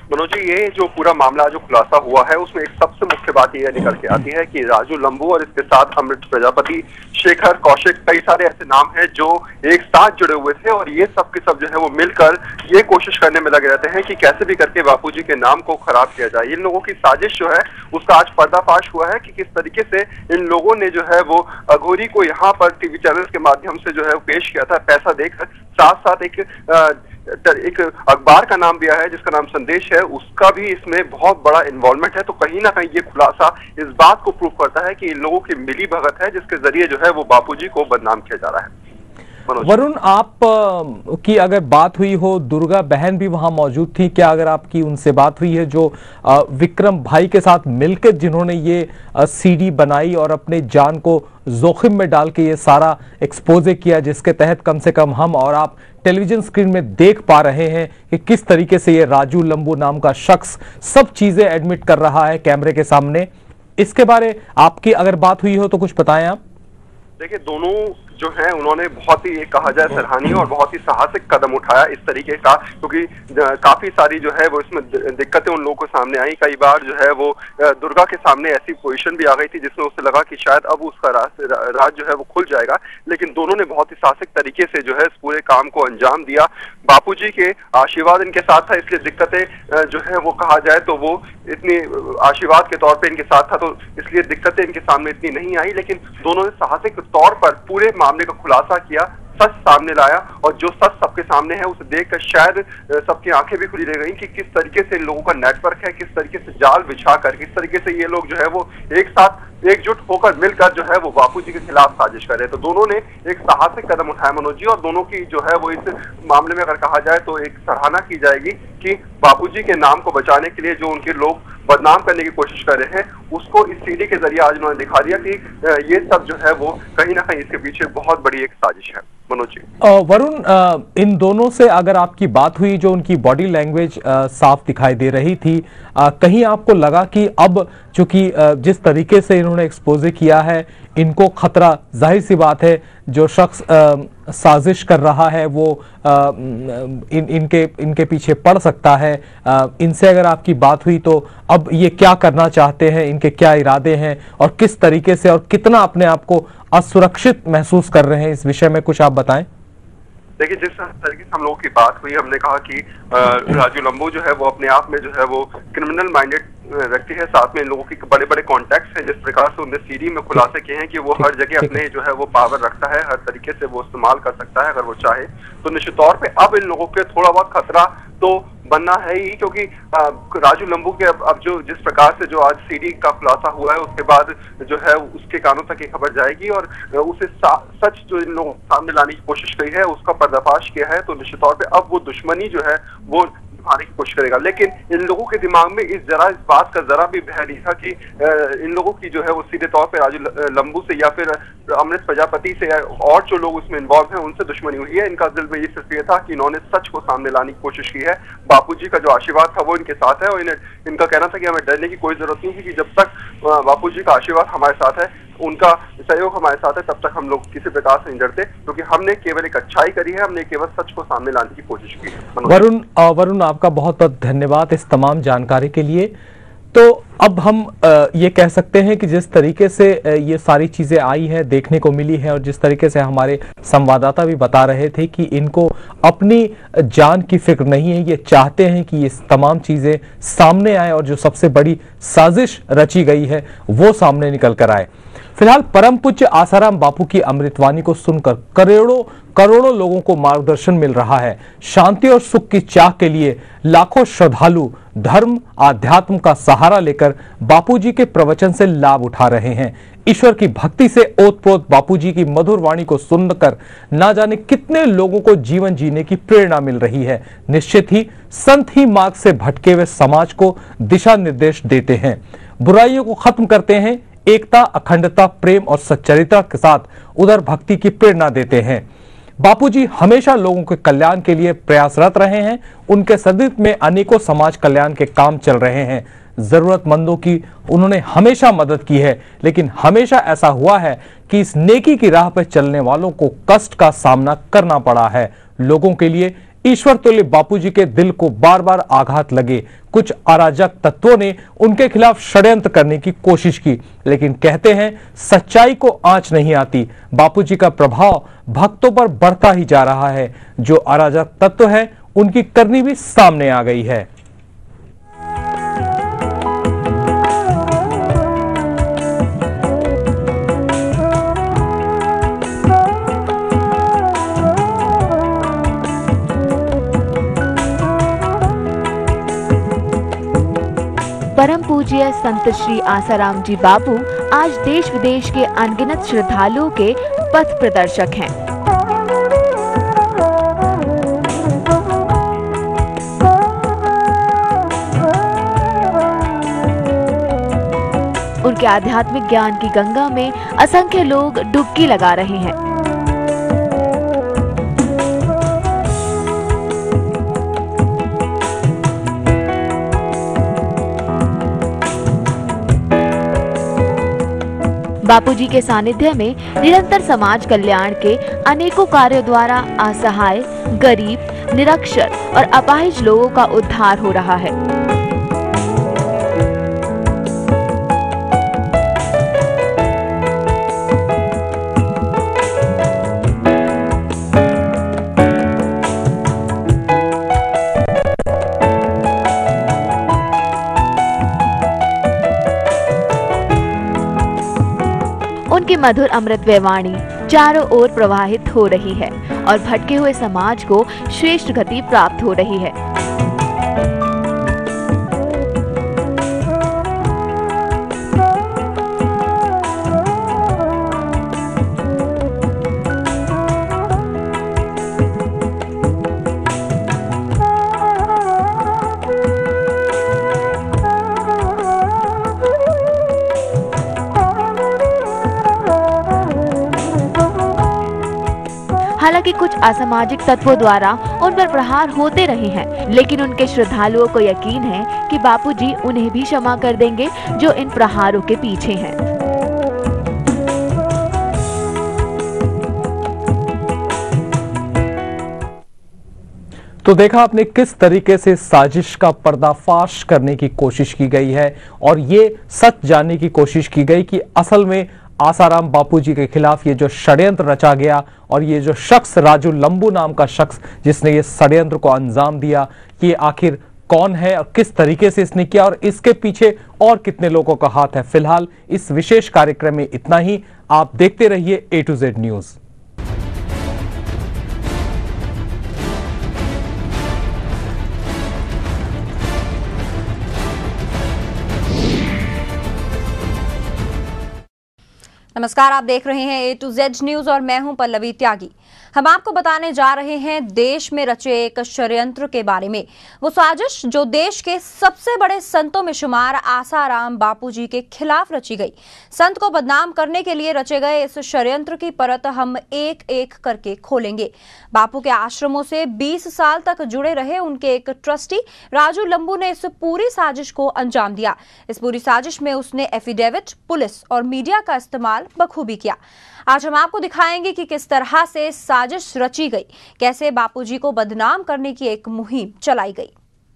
मनोज जी, ये जो पूरा मामला जो खुलासा हुआ है उसमें एक सबसे मुख्य बात ये निकल के आती है कि राजू लंबू और इसके साथ अमृत प्रजापति, शेखर, कौशिक, कई सारे ऐसे नाम हैं जो एक साथ जुड़े हुए थे और ये सब के सब जो है वो मिलकर ये कोशिश करने में लगे रहते हैं कि कैसे भी करके बापूजी के नाम को खराब किया जाए। इन लोगों की साजिश जो है उसका आज पर्दाफाश हुआ है कि किस तरीके से इन लोगों ने जो है वो अघोरी को यहाँ पर टीवी चैनल के माध्यम से जो है पेश किया था पैसा देकर, साथ साथ एक अखबार का नाम दिया है जिसका नाम संदेश है, उसका भी इसमें बहुत बड़ा इन्वॉल्वमेंट है। तो कहीं ना कहीं ये खुलासा इस बात को प्रूव करता है कि इन लोगों की मिली भगत है जिसके जरिए जो है वो बापूजी को बदनाम किया जा रहा है। वरुण, आप की अगर बात हुई हो, दुर्गा बहन भी वहां मौजूद थी क्या? अगर आपकी उनसे बात हुई है जो विक्रम भाई के साथ मिलकर जिन्होंने ये सीडी बनाई और अपने जान को जोखिम में डाल के ये सारा एक्सपोजे किया, जिसके तहत कम से कम हम और आप टेलीविजन स्क्रीन में देख पा रहे हैं कि किस तरीके से ये राजू लंबू नाम का शख्स सब चीजें एडमिट कर रहा है कैमरे के सामने, इसके बारे आपकी अगर बात हुई हो तो कुछ बताएं आप। देखिए, दोनों जो है उन्होंने बहुत ही कहा जाए सराहनीय और बहुत ही साहसिक कदम उठाया इस तरीके का, क्योंकि काफी सारी जो है वो इसमें दिक्कतें उन लोगों को सामने आई। कई बार जो है वो दुर्गा के सामने ऐसी पोजीशन भी आ गई थी जिसमें उसे लगा कि शायद अब उसका राज जो है वो खुल जाएगा, लेकिन दोनों ने बहुत ही साहसिक तरीके से जो है इस पूरे काम को अंजाम दिया। बापूजी के आशीर्वाद इनके साथ था, इसलिए दिक्कतें जो है वो कहा जाए तो वो इतनी आशीर्वाद के तौर पे इनके साथ था तो इसलिए दिक्कतें इनके सामने इतनी नहीं आई, लेकिन दोनों ने साहसिक तौर पर पूरे मामले का खुलासा किया, सच सामने लाया और जो सच सबके सामने है उसे देखकर शायद सबकी आंखें भी खुली रह गई कि किस तरीके से इन लोगों का नेटवर्क है, किस तरीके से जाल बिछाकर, किस तरीके से ये लोग जो है वो एक साथ एकजुट होकर मिलकर जो है वो बापूजी के खिलाफ साजिश कर रहे हैं। तो दोनों ने एक साहसिक कदम उठाया मनोज जी, और दोनों की जो है वो इस मामले में अगर कहा जाए तो एक सराहना की जाएगी कि बापूजी के नाम को बचाने के लिए जो उनके लोग बदनाम करने की कोशिश कर रहे हैं उसको इस सीडी के जरिए आज उन्होंने दिखा दिया कि ये सब जो है वो कहीं ना कहीं इसके पीछे बहुत बड़ी एक साजिश है। मनोज जी, वरुण, इन दोनों से अगर आपकी बात हुई, जो उनकी बॉडी लैंग्वेज साफ दिखाई दे रही थी, कहीं आपको लगा कि अब चूंकि जिस तरीके से इन्होंने एक्सपोजे किया है इनको खतरा, जाहिर सी बात है जो शख्स साजिश कर रहा है वो इनके पीछे पड़ सकता है, इनसे अगर आपकी बात हुई तो अब ये क्या करना चाहते हैं, इनके क्या इरादे हैं और किस तरीके से और कितना अपने आप को असुरक्षित महसूस कर रहे हैं, इस विषय में कुछ आप बताएं। देखिए, जिस तरीके से हम लोगों की बात हुई, हमने कहा कि राजू लंबू जो है वो अपने आप में जो है वो क्रिमिनल माइंडेड व्यक्ति है, साथ में इन लोगों के बड़े बड़े कॉन्टैक्ट्स हैं। जिस प्रकार से उन्होंने सीडी में खुलासे किए हैं कि वो हर जगह अपने जो है वो पावर रखता है, हर तरीके से वो इस्तेमाल कर सकता है अगर वो चाहे, तो निश्चित तौर पे अब इन लोगों के थोड़ा बहुत खतरा तो बनना है ही, क्योंकि राजू लंबू के अब जो जिस प्रकार से जो आज सीडी का खुलासा हुआ है उसके बाद जो है उसके कानों तक ये खबर जाएगी और उसे सच जो इन लोगों सामने लाने की कोशिश की है उसका पर्दाफाश किया है, तो निश्चित तौर पे अब वो दुश्मनी जो है वो निभाने की कोशिश करेगा। लेकिन इन लोगों के दिमाग में इस बात का जरा भी भय नहीं था कि इन लोगों की जो है वो सीधे तौर पे राजू लंबू से या फिर अमृत प्रजापति से और जो लोग उसमें इन्वॉल्व हैं उनसे दुश्मनी हुई है। इनका दिल में ये सिर्फ ये था कि इन्होंने सच को सामने लाने की कोशिश की है, बापूजी का जो आशीर्वाद था वो इनके साथ है और इनका कहना था कि हमें डरने की कोई जरूरत नहीं है कि जब तक बापूजी का आशीर्वाद हमारे साथ है, उनका सहयोग हमारे साथ है, तब तक हम लोग किसी प्रकार से नहीं डरते, क्योंकि हमने केवल एक अच्छाई करी है, हमने केवल सच को सामने लाने की कोशिश की है। वरुण, आपका बहुत बहुत धन्यवाद इस तमाम जानकारी के लिए। तो अब हम ये कह सकते हैं कि जिस तरीके से ये सारी चीजें आई हैं, देखने को मिली है और जिस तरीके से हमारे संवाददाता भी बता रहे थे कि इनको अपनी जान की फिक्र नहीं है, ये चाहते हैं कि ये तमाम चीजें सामने आए और जो सबसे बड़ी साजिश रची गई है वो सामने निकल कर आए। फिलहाल परम पूज्य आसाराम बापू की अमृतवाणी को सुनकर करोड़ों लोगों को मार्गदर्शन मिल रहा है। शांति और सुख की चाह के लिए लाखों श्रद्धालु धर्म आध्यात्म का सहारा लेकर बापूजी के प्रवचन से लाभ उठा रहे हैं। ईश्वर की भक्ति से ओतप्रोत बापूजी की मधुर वाणी को सुनकर ना जाने कितने लोगों को जीवन जीने की प्रेरणा मिल रही है। निश्चित ही संत ही मार्ग से भटके हुए समाज को दिशा निर्देश देते हैं, बुराइयों को खत्म करते हैं, एकता, अखंडता, प्रेम और सच्चरित्र के साथ उधर भक्ति की प्रेरणा देते हैं। बापूजी हमेशा लोगों के कल्याण के लिए प्रयासरत रहे हैं। उनके सदित में अनेकों समाज कल्याण के काम चल रहे हैं। जरूरतमंदों की उन्होंने हमेशा मदद की है, लेकिन हमेशा ऐसा हुआ है कि इस नेकी की राह पर चलने वालों को कष्ट का सामना करना पड़ा है। लोगों के लिए ईश्वर तुल्य बापूजी के दिल को बार बार आघात लगे। कुछ अराजक तत्वों ने उनके खिलाफ षड्यंत्र करने की कोशिश की, लेकिन कहते हैं सच्चाई को आंच नहीं आती। बापूजी का प्रभाव भक्तों पर बढ़ता ही जा रहा है। जो अराजक तत्व है उनकी करनी भी सामने आ गई है। परम पूज्य संत श्री आसाराम जी बापू आज देश विदेश के अनगिनत श्रद्धालुओं के पथ प्रदर्शक हैं। उनके आध्यात्मिक ज्ञान की गंगा में असंख्य लोग डुबकी लगा रहे हैं। बापूजी के सानिध्य में निरंतर समाज कल्याण के अनेकों कार्यों द्वारा असहाय, गरीब, निरक्षर और अपाहिज लोगों का उद्धार हो रहा है। उनकी मधुर अमृतमय वाणी चारों ओर प्रवाहित हो रही है और भटके हुए समाज को श्रेष्ठ गति प्राप्त हो रही है। हालांकि कुछ असामाजिक तत्वों द्वारा उन पर प्रहार होते रहे हैं, लेकिन उनके श्रद्धालुओं को यकीन है कि बापूजी उन्हें भी क्षमा कर देंगे जो इन प्रहारों के पीछे हैं। तो देखा आपने किस तरीके से साजिश का पर्दाफाश करने की कोशिश की गई है और ये सच जानने की कोशिश की गई कि असल में आसाराम बापूजी के खिलाफ ये जो षड्यंत्र रचा गया और ये जो शख्स राजू लंबू नाम का शख्स जिसने ये षड्यंत्र को अंजाम दिया, ये आखिर कौन है और किस तरीके से इसने किया और इसके पीछे और कितने लोगों का हाथ है। फिलहाल इस विशेष कार्यक्रम में इतना ही। आप देखते रहिए A to Z न्यूज। नमस्कार, आप देख रहे हैं A to Z न्यूज और मैं हूं पल्लवी त्यागी। हम आपको बताने जा रहे हैं देश में रचे एक षड्यंत्र के बारे में। वो साजिश जो देश के सबसे बड़े संतों में शुमार आसाराम बापूजी के खिलाफ रची गई। संत को बदनाम करने के लिए रचे गए इस षड्यंत्र की परत हम एक एक करके खोलेंगे। बापू के आश्रमों से 20 साल तक जुड़े रहे उनके एक ट्रस्टी राजू लंबू ने इस पूरी साजिश को अंजाम दिया। इस पूरी साजिश में उसने एफिडेविट, पुलिस और मीडिया का इस्तेमाल बखूबी किया। आज हम आपको दिखाएंगे कि किस तरह से साजिश रची गई, कैसे बापूजी को बदनाम करने की एक मुहिम चलाई गई।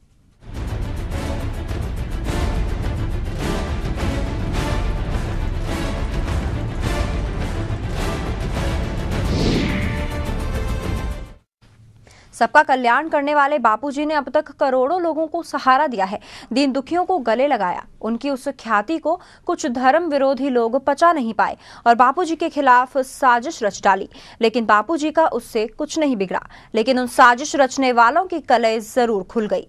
सबका कल्याण करने वाले बापूजी ने अब तक करोड़ों लोगों को सहारा दिया है, दीन दुखियों को गले लगाया। उनकी उस ख्याति को कुछ धर्म विरोधी लोग पचा नहीं पाए और बापूजी के खिलाफ साजिश रच डाली, लेकिन बापूजी का उससे कुछ नहीं बिगड़ा। लेकिन उन साजिश रचने वालों की कलई जरूर खुल गई।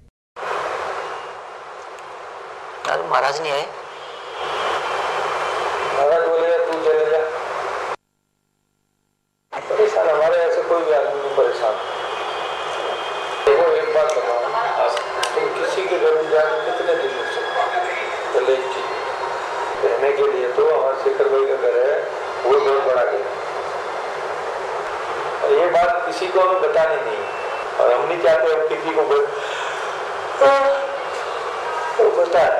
महाराज नहीं आए। महाराज बोले तू चले जा। परेशान हमारे ऐसे कोई भी आदमी नहीं परेशान। देखो एक बात बताओ, तुम किसी के घर में जाकर कितने दिन रुक सकते? तो रहने के लिए तो हमारे शेखर भाई का घर है, वो बहुत बड़ा घर है और ये बात किसी को हमें बतानी नहीं और हम नहीं चाहते हम किसी को तो पता है